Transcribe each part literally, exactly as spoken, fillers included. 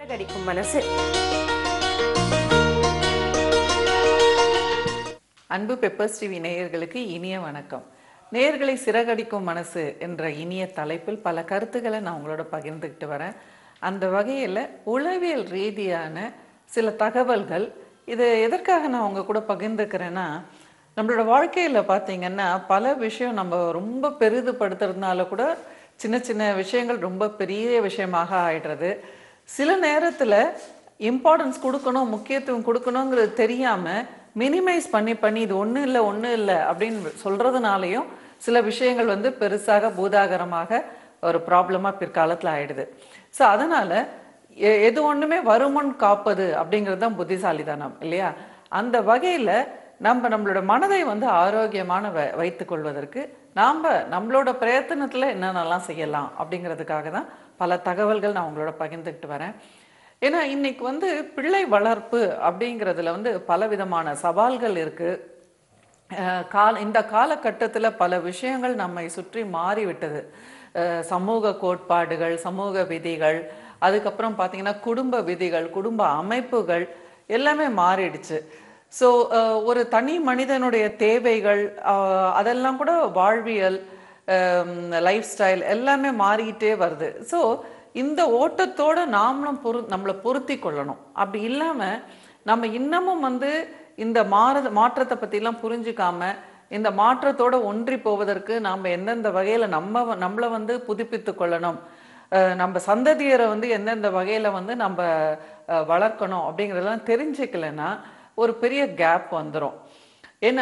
சிறகடிக்கும் மனசு. அன்பு பெப்பர்ஸ் டிவி நேயர்களுக்கு இனிய வணக்கம். நேயர்களை சிறகடிக்கும் மனசு என்ற இனிய தலைப்பில் பல கருத்துக்களை நான் உங்களோட பகிர்ந்துக்கிட்டு வரேன். அந்த வகையில் உளவியல் ரீதியான சில தகவல்கள், இது எதற்காக நான் உங்க கூட பகிர்ந்துக்கிறேன்னா, நம்மளோட வாழ்க்கையில் பார்த்தீங்கன்னா பல விஷயம் நம்ம ரொம்ப பெரிதுபடுத்துறதுனால கூட சின்ன சின்ன விஷயங்கள் ரொம்ப பெரிய விஷயமாக ஆயிடுறது. சில நேரத்தில் இம்பார்ட்டன்ஸ் கொடுக்கணும், முக்கியத்துவம் கொடுக்கணுங்கிறது தெரியாமல் மினிமைஸ் பண்ணி பண்ணி இது ஒன்றும் இல்லை ஒன்றும் இல்லை அப்படின்னு சொல்கிறதுனாலையும் சில விஷயங்கள் வந்து பெருசாக பூதாகரமாக ஒரு ப்ராப்ளமாக பிற்காலத்தில் ஆயிடுது. ஸோ அதனால் எ எது ஒன்றுமே வருமுன் காப்பது அப்படிங்கிறது தான் புத்திசாலித்தனம் இல்லையா? அந்த வகையில் நம்ம நம்மளோட மனதை வந்து ஆரோக்கியமான வ வைத்து கொள்வதற்கு நாம் நம்மளோட பிரயத்தனத்தில் என்னென்னலாம் செய்யலாம் அப்படிங்கிறதுக்காக தான் பல தகவல்கள் நான் உங்களோட பகிர்ந்துக்கிட்டு வரேன். ஏன்னா இன்னைக்கு வந்து பிள்ளை வளர்ப்பு அப்படிங்கிறதுல வந்து பல விதமான சவால்கள் இருக்குது. கால இந்த காலகட்டத்தில் பல விஷயங்கள் நம்மை சுற்றி மாறிவிட்டது. சமூக கோட்பாடுகள், சமூக விதிகள், அதுக்கப்புறம் பார்த்தீங்கன்னா குடும்ப விதிகள், குடும்ப அமைப்புகள் எல்லாமே மாறிடுச்சு. ஸோ ஒரு தனி மனிதனுடைய தேவைகள் அதெல்லாம் கூட வாழ்வியல், லைஃப் ஸ்டைல் எல்லாமே மாறிக்கிட்டே வருது. ஸோ இந்த ஓட்டத்தோடு நாமளும் பொரு நம்மளை பொருத்தி கொள்ளணும். அப்படி இல்லாமல் நம்ம இன்னமும் வந்து இந்த மாற மாற்றத்தை பற்றிலாம் புரிஞ்சிக்காம இந்த மாற்றத்தோடு ஒன்றி போவதற்கு நாம் எந்தெந்த வகையில் நம்ம நம்மளை வந்து புதுப்பித்து கொள்ளணும், நம்ம சந்ததியரை வந்து எந்தெந்த வகையில் வந்து நம்ம வளர்க்கணும் அப்படிங்கிறதெல்லாம் தெரிஞ்சுக்கலைன்னா ஒரு பெரிய கேப் வந்துடும். ஏன்னா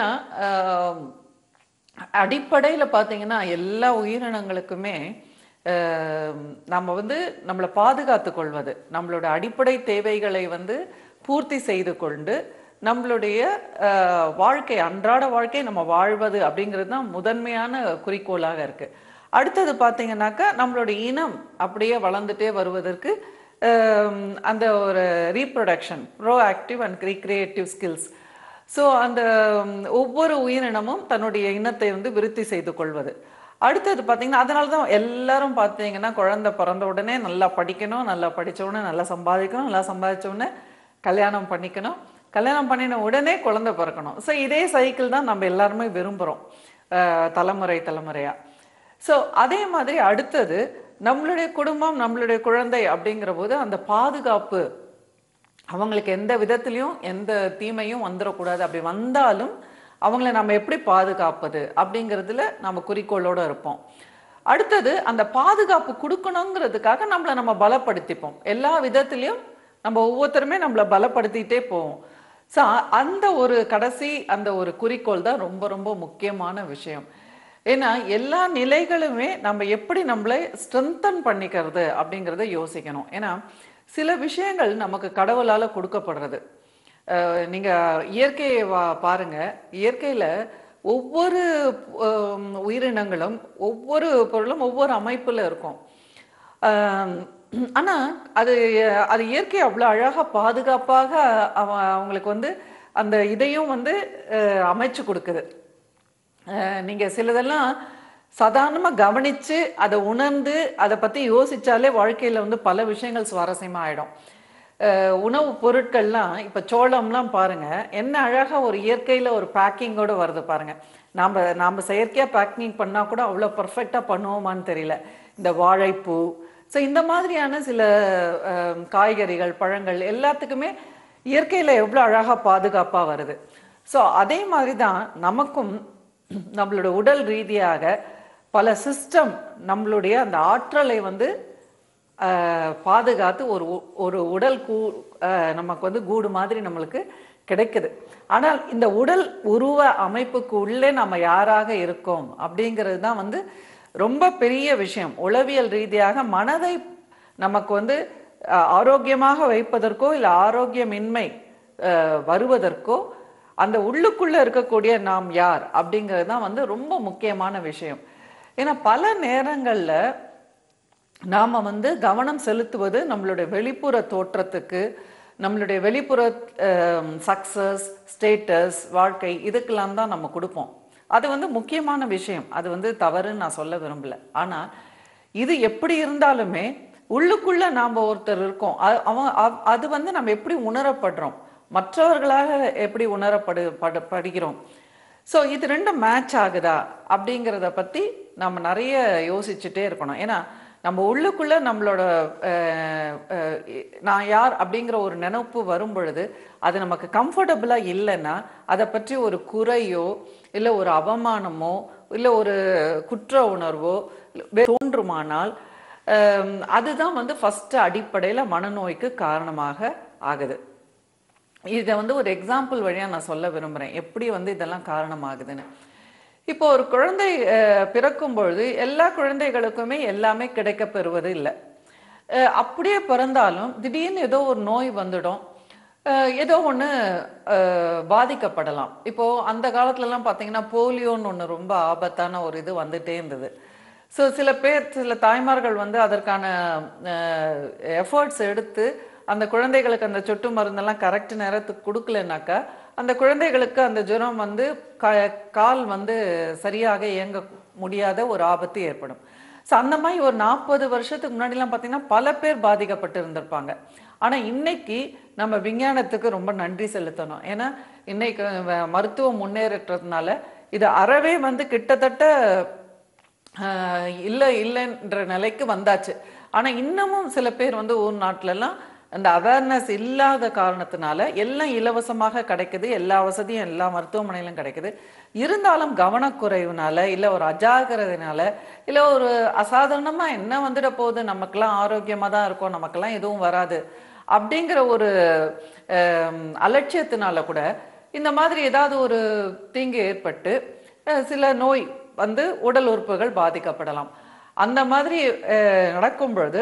அடிப்படையில் பார்த்தீங்கன்னா எல்லா உயிரினங்களுக்குமே நம்ம வந்து நம்மளை பாதுகாத்து கொள்வது, நம்மளோட அடிப்படை தேவைகளை வந்து பூர்த்தி செய்து கொண்டு நம்மளுடைய வாழ்க்கை, அன்றாட வாழ்க்கை நம்ம வாழ்வது அப்படிங்கிறது தான் முதன்மையான குறிக்கோளாக இருக்குது. அடுத்தது பார்த்தீங்கன்னாக்கா நம்மளுடைய இனம் அப்படியே வளர்ந்துட்டே வருவதற்கு அந்த ஒரு reproduction, proactive and recreative skills. So அந்த ஒவ்வொரு உயிரினமும் தன்னுடைய இனத்தை வந்து விருத்தி செய்து கொள்வது. அடுத்தது பார்த்தீங்கன்னா அதனால தான் எல்லாரும் பார்த்தீங்கன்னா குழந்தை பிறந்த உடனே நல்லா படிக்கணும், நல்லா படித்த உடனே நல்லா சம்பாதிக்கணும், நல்லா சம்பாதிச்ச உடனே கல்யாணம் பண்ணிக்கணும், கல்யாணம் பண்ணின உடனே குழந்தை பிறக்கணும். ஸோ இதே சைக்கிள் தான் நம்ம எல்லாருமே விரும்புகிறோம் தலைமுறை தலைமுறையாக. ஸோ அதே மாதிரி அடுத்தது நம்மளுடைய குடும்பம், நம்மளுடைய குழந்தை அப்படிங்கிற போது அந்த பாதுகாப்பு, அவங்களுக்கு எந்த விதத்துலையும் எந்த தீமையும் வந்துடக்கூடாது. அப்படி வந்தாலும் அவங்கள நம்ம எப்படி பாதுகாப்பது அப்படிங்கிறதுல நம்ம குறிக்கோளோடு இருப்போம். அடுத்தது அந்த பாதுகாப்பு கொடுக்கணுங்கிறதுக்காக நம்மளை நம்ம பலப்படுத்திப்போம். எல்லா விதத்துலையும் நம்ம ஒவ்வொருத்தருமே நம்மளை பலப்படுத்திகிட்டே போவோம். ஸோ அந்த ஒரு கடைசி அந்த ஒரு குறிக்கோள் தான் ரொம்ப ரொம்ப முக்கியமான விஷயம். ஏன்னா எல்லா நிலைகளுமே நம்ம எப்படி நம்மளை ஸ்ட்ரென்தன் பண்ணிக்கிறது அப்படிங்கிறத யோசிக்கணும். ஏன்னா சில விஷயங்கள் நமக்கு கடவுளால் கொடுக்கப்படுறது. நீங்கள் இயற்கையை வா பாருங்கள், இயற்கையில் ஒவ்வொரு உயிரினங்களும் ஒவ்வொரு பொருளும் ஒவ்வொரு அமைப்பில் இருக்கும். ஆனால் அது அது இயற்கை அவ்வளோ அழகாக பாதுகாப்பாக அவ அவங்களுக்கு வந்து அந்த இதையும் வந்து அமைச்சு கொடுக்குது. நீங்கள் சிலதெல்லாம் சாதாரணமாக கவனித்து அதை உணர்ந்து அதை பற்றி யோசித்தாலே வாழ்க்கையில் வந்து பல விஷயங்கள் சுவாரஸ்யமாக ஆகிடும். உணவு பொருட்கள்லாம் இப்போ சோளம்லாம் பாருங்கள், என்ன அழகாக ஒரு இயற்கையில் ஒரு பேக்கிங்கோடு வருது பாருங்கள். நாம் நாம் செயற்கையாக பேக்கிங் பண்ணால் கூட அவ்வளோ பர்ஃபெக்டாக பண்ணுவோமான்னு தெரியல. இந்த வாழைப்பூ, ஸோ இந்த மாதிரியான சில காய்கறிகள், பழங்கள் எல்லாத்துக்குமே இயற்கையில் எவ்வளோ அழகாக பாதுகாப்பாக வருது. ஸோ அதே மாதிரி தான் நமக்கும் நம்மளோட உடல் ரீதியாக பல சிஸ்டம் நம்மளுடைய அந்த ஆற்றலை வந்து பாதுகாத்து ஒரு ஒரு உடல் கூ நமக்கு வந்து கூடு மாதிரி நம்மளுக்கு கிடைக்குது. ஆனால் இந்த உடல் உருவ அமைப்புக்கு உள்ளே நம்ம யாராக இருக்கோம் அப்படிங்கிறது தான் வந்து ரொம்ப பெரிய விஷயம். உளவியல் ரீதியாக மனதை நமக்கு வந்து ஆரோக்கியமாக வைப்பதற்கோ இல்லை ஆரோக்கியமின்மை வருவதற்கோ அந்த உள்ளுக்குள்ளே இருக்கக்கூடிய நாம் யார் அப்படிங்கிறது தான் வந்து ரொம்ப முக்கியமான விஷயம். ஏன்னா பல நேரங்களில் நாம் வந்து கவனம் செலுத்துவது நம்மளுடைய வெளிப்புற தோற்றத்துக்கு, நம்மளுடைய வெளிப்புற சக்ஸஸ், ஸ்டேட்டஸ், வாழ்க்கை இதுக்கெல்லாம் தான் நம்ம கொடுப்போம். அது வந்து முக்கியமான விஷயம், அது வந்து தவறுன்னு நான் சொல்ல விரும்பலை. ஆனால் இது எப்படி இருந்தாலுமே உள்ளுக்குள்ள நாம ஒருத்தர் இருக்கோம். அ- அவன் அவ்- அது வந்து நம்ம எப்படி உணரப்படுறோம், மற்றவர்களாக எப்படி உணரப்படு படு படுகிறோம். ஸோ இது ரெண்டும் மேட்ச் ஆகுதா அப்படிங்கிறத பற்றி நம்ம நிறைய யோசிச்சுட்டே இருக்கணும். ஏன்னா நம்ம உள்ளுக்குள்ள நம்மளோட அஹ், அஹ், இ- நான் யார் அப்படிங்கிற ஒரு நினைப்பு வரும் பொழுது அது நமக்கு கம்ஃபர்டபுளாக இல்லைன்னா அதை பற்றி ஒரு குறையோ இல்லை ஒரு அவமானமோ இல்லை ஒரு குற்ற உணர்வோ இல்ல தோன்றுமானால் அஹ், அதுதான் வந்து ஃபர்ஸ்ட் அடிப்படையில் மனநோய்க்கு காரணமாக ஆகுது. இதை வந்து ஒரு எக்ஸாம்பிள் வழியாக நான் சொல்ல விரும்புகிறேன், எப்படி வந்து இதெல்லாம் காரணமாகுதுன்னு. இப்போ ஒரு குழந்தை அஹ், பிறக்கும் பொழுது எல்லா குழந்தைகளுக்குமே எல்லாமே கிடைக்க பெறுவது இல்லை. அஹ், அப்படியே பிறந்தாலும் திடீர்னு ஏதோ ஒரு நோய் வந்துடும், அஹ், ஏதோ ஒன்று பாதிக்கப்படலாம். இப்போ அந்த காலத்துலலாம் பார்த்தீங்கன்னா போலியோன்னு ஒன்று ரொம்ப ஆபத்தான ஒரு இது வந்துட்டே இருந்தது. ஸோ சில பேர் சில தாய்மார்கள் வந்து அதற்கான எஃபர்ட்ஸ் எடுத்து அந்த குழந்தைகளுக்கு அந்த சொட்டு மருந்தெல்லாம் கரெக்ட் நேரத்துக்கு கொடுக்கலனாக்கா அந்த குழந்தைகளுக்கு அந்த ஜுரம் வந்து கா கால் வந்து சரியாக இயங்க முடியாத ஒரு ஆபத்து ஏற்படும். ஸோ அந்த மாதிரி ஒரு நாற்பது வருஷத்துக்கு முன்னாடிலாம் பார்த்தீங்கன்னா பல பேர் பாதிக்கப்பட்டு இருந்திருப்பாங்க. ஆனால் இன்னைக்கு நம்ம விஞ்ஞானத்துக்கு ரொம்ப நன்றி செலுத்தணும். ஏன்னா இன்னைக்கு வ- மருத்துவம் முன்னேற்றதுனால இது அறவே வந்து கிட்டத்தட்ட ஆஹ் இல்லை இல்லைன்ற நிலைக்கு வந்தாச்சு. ஆனால் இன்னமும் சில பேர் வந்து ஊர் நாட்டிலலாம் அந்த அவேர்னஸ் இல்லாத காரணத்தினால எல்லாம் இலவசமாக கிடைக்குது, எல்லா வசதியும் எல்லா மருத்துவமனையிலும் கிடைக்குது. இருந்தாலும் கவனக்குறைவுனால இல்லை ஒரு அஜாக்கிரதைனால இல்லை ஒரு அசாதாரணமாக என்ன வந்துட போகுது, நமக்கெல்லாம் ஆரோக்கியமாக தான் இருக்கும், நமக்கெல்லாம் எதுவும் வராது அப்படிங்கிற ஒரு ஆம், அலட்சியத்தினால கூட இந்த மாதிரி ஏதாவது ஒரு தீங்கு ஏற்பட்டு அஹ், சில நோய் வந்து உடல் உறுப்புகள் பாதிக்கப்படலாம். அந்த மாதிரி அஹ், நடக்கும் பொழுது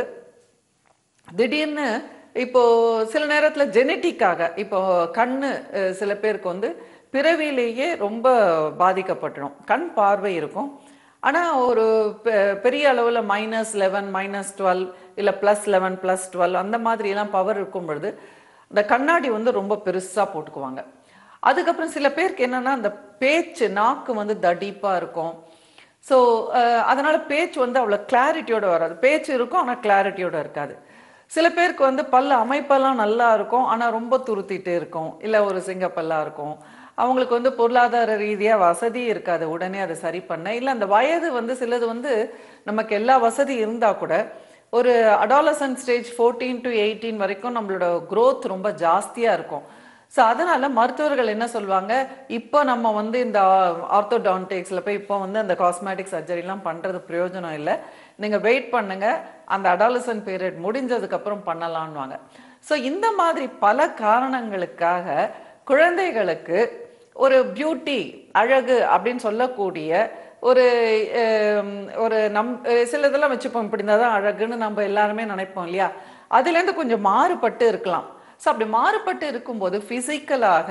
திடீர்னு இப்போ சில நேரத்தில் ஜெனட்டிக்காக இப்போ கண்ணு அஹ், சில பேருக்கு வந்து பிறவியிலேயே ரொம்ப பாதிக்கப்பட்டுடும். கண் பார்வை இருக்கும், ஆனால் ஒரு பெ- பெரிய அளவில் மைனஸ் லெவன் மைனஸ் டுவெல் இல்லை ப்ளஸ் லெவன் ப்ளஸ் டுவெல் அந்த மாதிரிலாம் பவர் இருக்கும் பொழுது அந்த கண்ணாடி வந்து ரொம்ப பெருசாக போட்டுக்குவாங்க. அதுக்கப்புறம் சில பேருக்கு என்னன்னா அந்த பேச்சு நாக்கு வந்து தடிப்பாக இருக்கும். ஸோ அதனால பேச்சு வந்து அவ்வளோ கிளாரிட்டியோட வராது. பேச்சு இருக்கும் ஆனால் கிளாரிட்டியோட இருக்காது. சில பேருக்கு வந்து பல்ல அமைப்பெல்லாம் நல்லா இருக்கும் ஆனால் ரொம்ப துருத்திட்டு இருக்கும், இல்லை ஒரு சிங்கப்பல்லா இருக்கும். அவங்களுக்கு வந்து பொருளாதார ரீதியாக வசதி இருக்காது உடனே அதை சரி பண்ண, இல்லை அந்த வயது வந்து சிலது வந்து நமக்கு எல்லா வசதி இருந்தால் கூட ஒரு adolescent stage fourteen to eighteen வரைக்கும் நம்மளோட growth ரொம்ப ஜாஸ்தியாக இருக்கும். ஸோ அதனால மருத்துவர்கள் என்ன சொல்லுவாங்க, இப்போ நம்ம வந்து இந்த ஆர்த்தோடான்டிக்ஸில் போய் இப்போ வந்து அந்த காஸ்மெட்டிக் சர்ஜரிலாம் பண்ணுறது பிரயோஜனம் இல்லை, நீங்கள் வெயிட் பண்ணுங்க, அந்த அடாலசன்ட் பீரியட் முடிஞ்சதுக்கப்புறம் பண்ணலான்வாங்க. ஸோ இந்த மாதிரி பல காரணங்களுக்காக குழந்தைகளுக்கு ஒரு பியூட்டி அழகு அப்படின்னு சொல்லக்கூடிய ஒரு ஹம், ஒரு நம் அஹ் சில இதெல்லாம் வச்சுப்போம், இப்படி இருந்தால் தான் அழகுன்னு நம்ம எல்லாருமே நினைப்போம் இல்லையா. அதுலேருந்து கொஞ்சம் மாறுபட்டு இருக்கலாம். ஸோ அப்படி மாறுபட்டு இருக்கும்போது ஃபிசிக்கலாக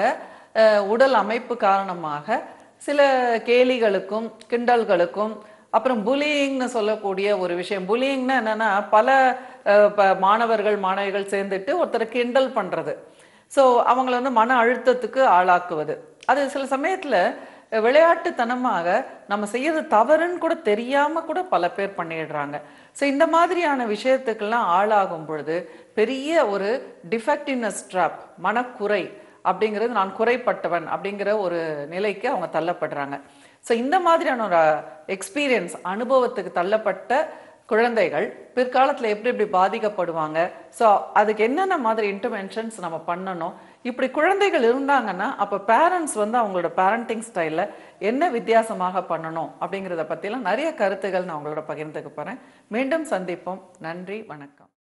உடல் அமைப்பு காரணமாக சில கேலிகளுக்கும் கிண்டல்களுக்கும் அப்புறம் புலியிங்னு சொல்லக்கூடிய ஒரு விஷயம். புலியிங்னா என்னன்னா பல அஹ், ப- மாணவர்கள் மாணவிகள் சேர்ந்துட்டு ஒருத்தரை கிண்டல் பண்றது. ஸோ அவங்கள வந்து மன அழுத்தத்துக்கு ஆளாக்குவது. அது சில சமயத்துல அஹ், விளையாட்டுத்தனமாக நம்ம செய்யறது தவறுன்னு கூட தெரியாம கூட பல பேர் பண்ணிடுறாங்க. ஸோ இந்த மாதிரியான விஷயத்துக்கெல்லாம் ஆளாகும் பொழுது பெரிய ஒரு டிஃபெக்டிவ்னஸ் ட்ராப், மனக்குறை அப்படிங்கிறது, நான் குறைப்பட்டவன் அப்படிங்கிற ஒரு நிலைக்கு அவங்க தள்ளப்படுறாங்க. ஸோ இந்த மாதிரியான ஒரு எக்ஸ்பீரியன்ஸ் அனுபவத்துக்கு தள்ளப்பட்ட குழந்தைகள் பிற்காலத்தில் எப்படி எப்படி பாதிக்கப்படுவாங்க, ஸோ அதுக்கு என்னென்ன மாதிரி இன்டர்வென்ஷன்ஸ் நம்ம பண்ணணும். இப்படி குழந்தைகள் இருந்தாங்கன்னா அப்போ பேரண்ட்ஸ் வந்து அவங்களோட பேரண்டிங் ஸ்டைலில் என்ன வித்தியாசமாக பண்ணணும் அப்படிங்கிறத பற்றிலாம் நிறைய கருத்துக்கள் நான் உங்களோட பகிர்ந்துக்க போகிறேன். மீண்டும் சந்திப்போம். நன்றி, வணக்கம்.